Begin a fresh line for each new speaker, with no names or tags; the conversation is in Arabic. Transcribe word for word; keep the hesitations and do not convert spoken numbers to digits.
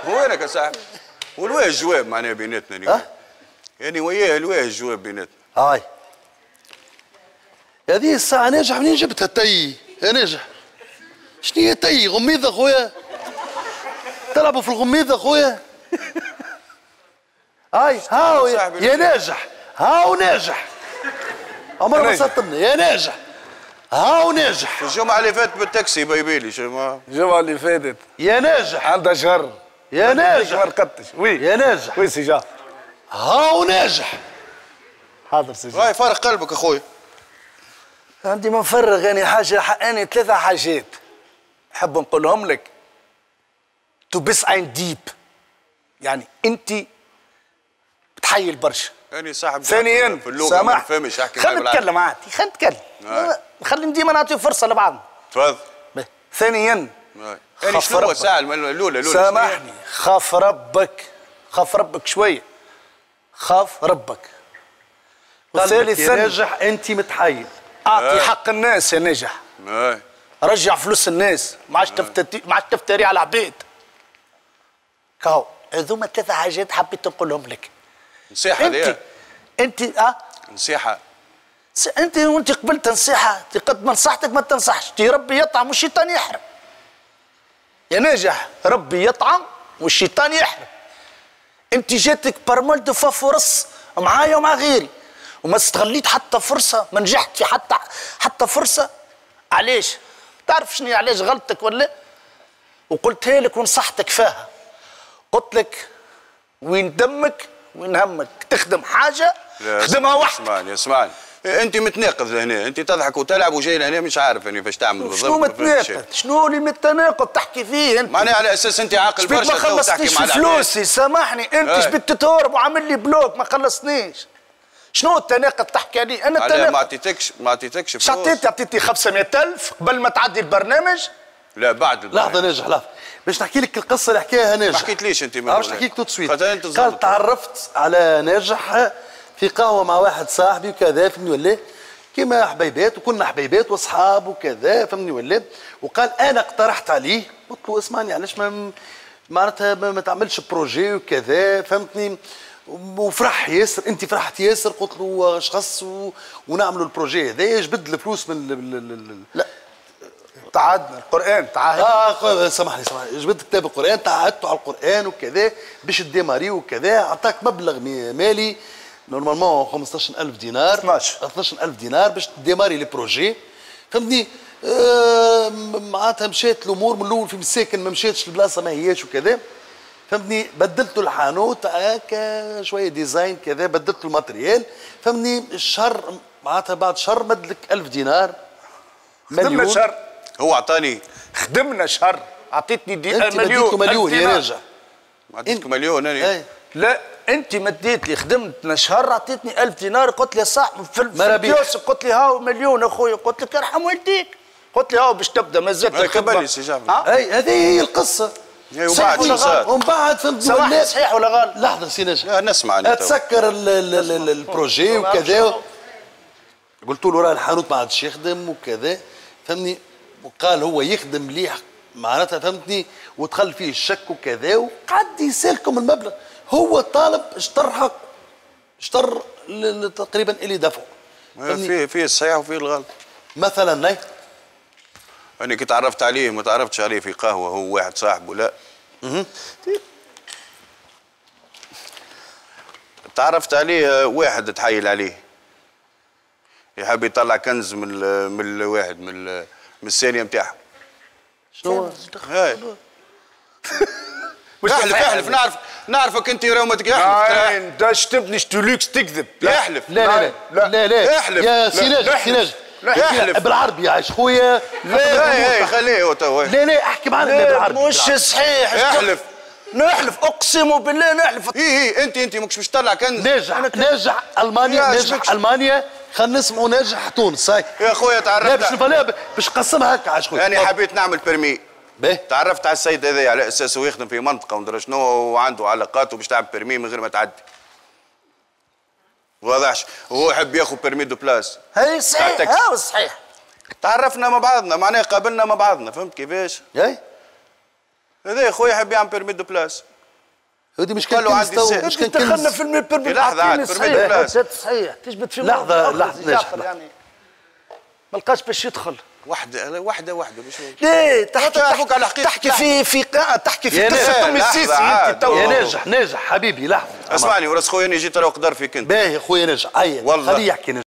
وينك يا صاحبي؟ والواه الجواب معناها بيناتنا اليوم. يعني وياه الواه الجواب بيناتنا.
هاي هذه الساعة ناجح منين جبتها تي؟ يا ناجح شنو هي تي؟ غميضة خويا تلعبوا في الغميضة خويا. هاي هاو يا ناجح هاو ناجح عمر ما صدمنا يا ناجح هاو ناجح.
الجمعة اللي فاتت بالتاكسي بيبيلي شو
الجمعة اللي فاتت
يا ناجح
عندها شهر
يا ناجح
ما رقدتش. وي
يا ناجح
وي سجا
هاو ناجح.
حاضر سجا.
هاي فارق قلبك اخوي.
عندي منفرغ يعني حاجة حقاني ثلاثة حاجات نحب نقولهم لك. تو بس ein ديب يعني انت بتحيل برشا.
يعني صاحب
ثانيا
في اللغة
سامح
ما نفهمش احكي
خلينا نتكلم عادي خلينا نتكلم خلي ديما نعطي فرصة لبعضنا.
تفضل.
ثانيا
يعني شنو الساعة الأولى الأولى
سامحني خاف ربك خاف ربك شوية خاف ربك.
وثالثا يا ناجح انت متحيل.
اعطي حق الناس يا ناجح.
اي
رجع فلوس الناس ما عادش تفتري ما عادش تفتري على عبيد. كاو هذوما ثلاثة حاجات حبيت نقولهم لك.
نصيحة
انت انت اه
نصيحة
انت وانت قبلت نصيحة قد ما نصحتك ما تنصحش. ربي يطعم والشيطان يحرم. يا ناجح ربي يطعم والشيطان يحرم. انت جاتك برمال دو فرص معايا ومع غيري وما استغليت حتى فرصة ما نجحت في حتى حتى فرصة. علاش؟ تعرف شنو علاش غلطتك ولا؟ وقلتها لك ونصحتك فيها. قلت لك وين دمك وين همك تخدم حاجة خدمها وحدك.
اسمعني اسمعني انت متناقض لهنا انت تضحك وتلعب وجاي لهنا مش عارف يعني فاش تعمل بالضبط.
شنو متناقض؟ شنو اللي متناقض تحكي فيه انت؟
معناها على اساس انت عاقل برشا
ما خلصتنيش في فلوسي سامحني انت شبيت تتهرب وعامل لي بلوك ما خلصتنيش. شنو التناقض تحكي عليه؟ انا التناقض
ما عطيتكش ما عطيتكش فلوس.
عطيتي عطيتي خمسمية ألف قبل ما تعدي البرنامج.
لا بعد البرنامج.
لحظة ناجح لحظة باش نحكي لك القصة اللي حكاها ناجح.
ما حكيتليش انت
باش نحكي لك تو سويت. قال تعرفت على ناجح في قهوة مع واحد صاحبي وكذا فهمني ولا كيما حبيبات وكنا حبيبات واصحاب وكذا فهمني ولا. وقال انا اقترحت عليه قلت له اسمعني علاش ما معناتها ما, ما تعملش بروجي وكذا فهمتني. وفرح ياسر انت فرحت ياسر قلت له اش خص ونعملوا البروجي هذا جبد الفلوس من
لا تعهدنا القران تعهد
اه سامحني سامحني جبت كتاب القران تعهدته على القران وكذا باش تديماري وكذا اعطاك مبلغ مالي نورمالمون خمسطاش ألف دينار اثناش ألف دينار باش تديماري لي بروجي فهمتني. آه معناتها مشات الامور من الاول في مساكن ما مشاتش البلاصه ما هياش وكذا فهمتني. بدلت الحانوت هكا شويه ديزاين كذا بدلت الماتريال فهمتني. الشهر معناتها بعد شهر مدلك ألف دينار
خدمنا شهر.
هو اعطاني
خدمنا شهر اعطيتني دي
انت
مليون
مليون يا راجع.
عطيتك مليون انا.
لا انت مديت لي خدمتنا شهر عطيتني ألف دينار قلت لي صاحبي في الكيوس قلت لي هاو مليون اخويا قلت لك ارحم والديك قلت لي هاو باش تبدا مازال
ركبني سي جعفر.
اي هذه هي القصه.
وبعد شو صار؟
ومن بعد فهمت
ولا صحيح ولا غلط؟
لحظه سي نجم
نسمع
اتسكر البروجي وكذا قلت له راه الحانوت ما عادش يخدم وكذا فهمني. وقال هو يخدم مليح معناتها فهمتني ودخل فيه الشك وكذا وقعد يسالكم المبلغ. هو طالب اشتر حق اشتر تقريبا اللي دفعه.
في في الصحيح وفي الغلط.
مثلا ناي
انا كي تعرفت عليه ما تعرفتش عليه في قهوه هو واحد صاحبه لا. اها تعرفت عليه واحد تحيل عليه يحب يطلع كنز من ال من الواحد من ال من الثانيه نتاعهم.
شنو؟
هاي مش احلف احلف نعرف نعرفك انت راه ما تحلف.
انت شتبني شتوليكس تكذب.
يحلف.
لا لا لا لا لا
احلف
يا سيناج سيناج
احلف
بالعربي يا عايش خويا.
لا خليه هو تو.
لا لا احكي معنا بالعربي.
مش صحيح.
احلف.
نحلف اقسم بالله نحلف.
اي اي انت انت ماكش باش تطلع كنز.
ناجح ناجح المانيا ناجح المانيا خلينا نسمعوا ناجح تونس هاي
يا خويا تعرفت.
لا باش نفهمها باش نقسمها هكا عايش خويا.
انا حبيت نعمل بيرمي.
باهي
تعرفت على السيد هذا على اساسه يخدم في منطقه ومدري شنو وعنده علاقات وباش تعمل بيرمي من غير ما تعدي. واضحش وهو يحب ياخذ بيرمي دو بلاس.
هي صحيح ها صحيح.
تعرفنا مع بعضنا معناها قابلنا مع بعضنا فهمت كيفاش؟
اي
هذا خويا يحب يعمل بيرمي دو بلاس
هذه مش كان
قالوا
كنز
عندي
تو
ساعة.
مش كان
دخلنا
كنز.
في الميبر
لحظة عاد،
صحيح صحيح تجبد في
لحظة لحظة
جعفر يعني ما لقاش باش يدخل
وحده وحده وحده باش
ليه تحكي
تعرفوك على حقيقة
تحكي في في تحكي في
يا
قصه ام
لحظة
السيسي
عاد.
انت تو
يا ناجح ناجح حبيبي لحظة
اسمعني وراس خويا انا جيت راهو قدر فيك انت
باهي خويا ناجح هيا
والله.
خليه يحكي ناجح.